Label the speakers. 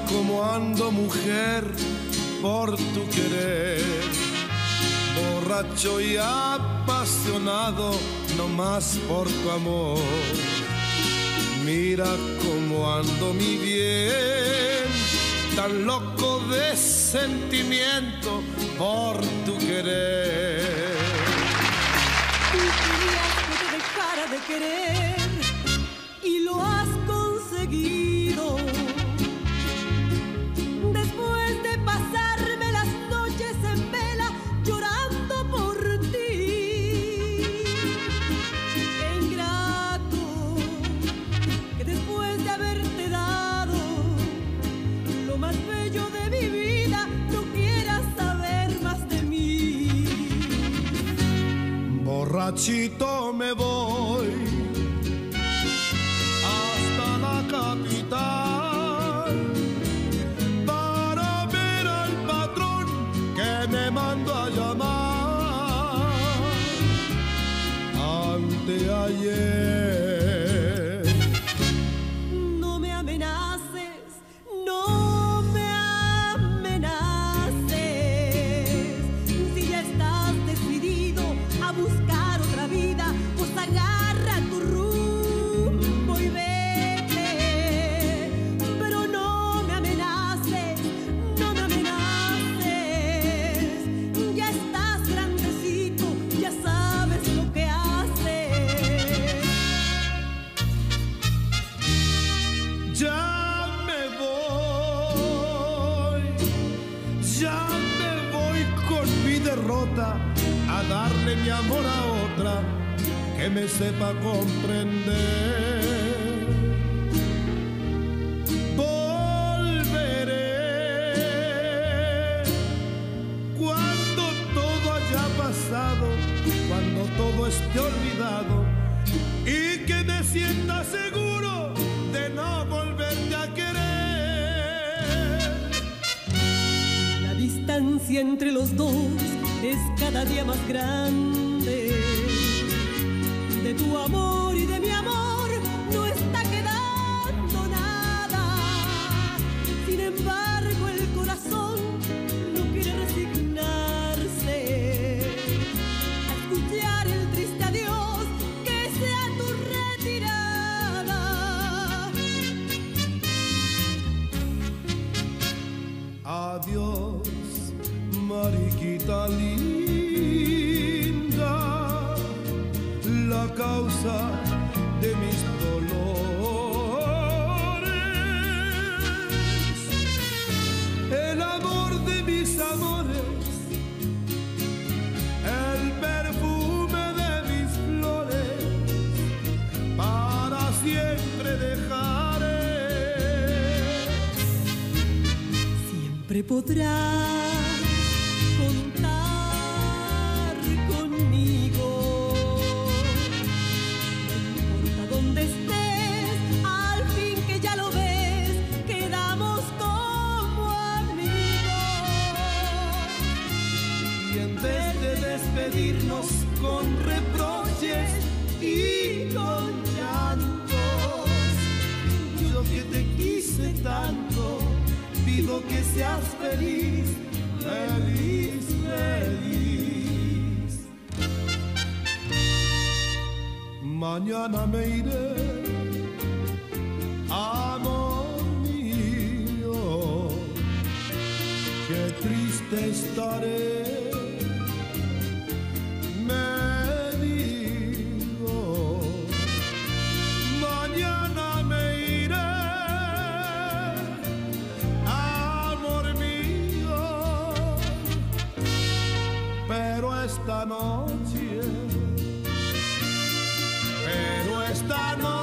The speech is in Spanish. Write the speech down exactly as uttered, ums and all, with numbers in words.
Speaker 1: cómo ando, mujer, por tu querer. Borracho y apasionado, no más por tu amor. Mira cómo ando, mi bien, tan loco de sentimiento por tu querer.
Speaker 2: Tú querías que te dejara de querer y lo has conseguido. Después de pasarme las noches en vela llorando por ti. Qué ingrato que después de haberte dado lo más bello de mi vida no quieras saber más de mí.
Speaker 1: Borrachito me voy hasta la capital para ver al patrón que me mandó a llamar anteayer.
Speaker 2: No me amenaces, no me amenaces. Si ya estás decidido a buscar otra vida, pues agarra tu rumbo y vete. Pero no me amenaces, no me amenaces. Ya estás grandecito, ya sabes lo que haces.
Speaker 1: Ya me voy, ya me voy con mi derrota a darle mi amor a otra que me sepa comprender. Volveré cuando todo haya pasado, cuando todo esté olvidado y que me sienta seguro de no volverte a querer.
Speaker 2: La distancia entre los dos es cada día más grande. De tu amor y de mi amor no está quedando nada. Sin embargo, el corazón no quiere resignarse a escuchar el triste adiós que sea tu retirada.
Speaker 1: Adiós, mariquita linda, la causa de mis dolores, el amor de mis amores, el perfume de mis flores, para siempre dejaré.
Speaker 2: Siempre podrás contar conmigo. No importa dónde estés, al fin que ya lo ves, quedamos como amigos.
Speaker 1: Y en vez de despedirnos con reproches y con llantos, yo que te quise tanto, pido que seas feliz, feliz, feliz. Mañana me iré, amor mío, qué triste estaré. Me digo, mañana me iré, amor mío, pero esta noche, pero esta noche